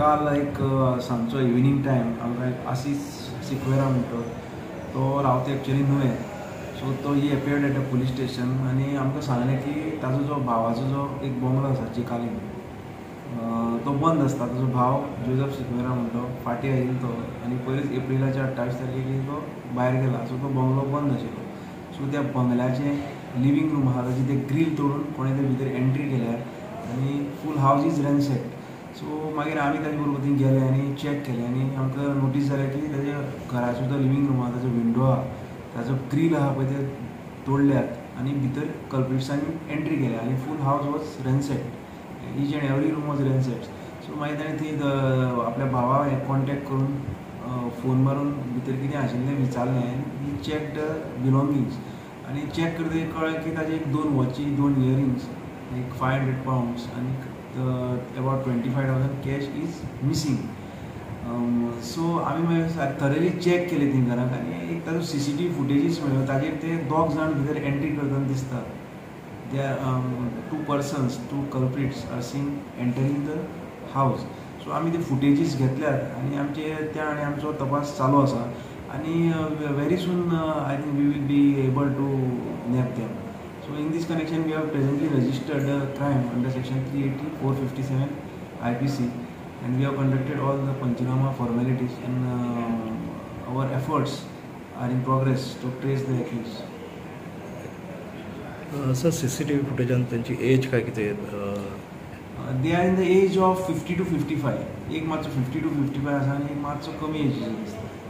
काल एक सांजचो इव्हिनिंग टायम आमकां एक आसीस सिक्वेरा म्हणतो तो रावता एक्चुअली नुवें. सो तो he appeared at a police station आनी आमकां सांगलें की ताजो जो भावाचो जो एक बंगलो आसा चिकालीम तो बंद आसता. ताजो भाव जोसेफ सिक्वेरा म्हणतो फाटीं आयिल्लो तो आनी पयलींच एप्रिलाच्या 28 तारखेक तो भायर गेला. सो तो बंगलो बंद आशिल्लो. सो त्या बंगल्याचें लिवींग रूम आसा ताची ते ग्रील तोडून कोणें ते भितर एंट्री केल्या आनी full house is ransacked. So मागीर आमी ताजे बरोबर थंय गेले आनी चॅक केलें आनी आमकां नोटीस जालें की ताज्या घराचो जो लिवींग रूम आसा ताजो विंडो आसा ताजो ग्रील आसा पळय ते तोडल्यात आनी भितर कल्प्रिट्सांनी एंट्री केल्या आनी full house was ransacked. Each and every room was ransacked. So मागीर ताणें थंय आपल्या भावा कॉन्टेक्ट करून फोन मारून भितर कितें आशिल्लें विचारलें आनी ही चॅक द बिलॉंगिंग्स आनी चॅक करतकीर कळ्ळें की ताजे एक 2 वॉची 2 इयरिंग्स एक 500 पाउंड्स आनी about 25,000 cash is missing. So आमी मागीर थरली चॅक केली थंय घराक आनी एक ताजो CCTV फुटेजीस मेळ्ळो. ताजेर ते 2 जाण भितर एंट्री करतना दिसता. They 2 persons 2 culprits are seen entering the house. So आमी ते फुटेजीस घेतल्यात आनी आमचे त्या आनी आमचो तपास चालू आसा आनी very soon I think we will be able to nab them. So in this connection we have presently registered a crime under section 380 457 IPC and we have conducted all the Panchinama formalities and our efforts are in progress to trace the accused. Sir, CCTV footage and त्यांची age काय किती आहे? They are in the age of 50 to 55. एक मातसो 50 to 55 आसा आनी एक मातसो कमी एजीचो दिसता.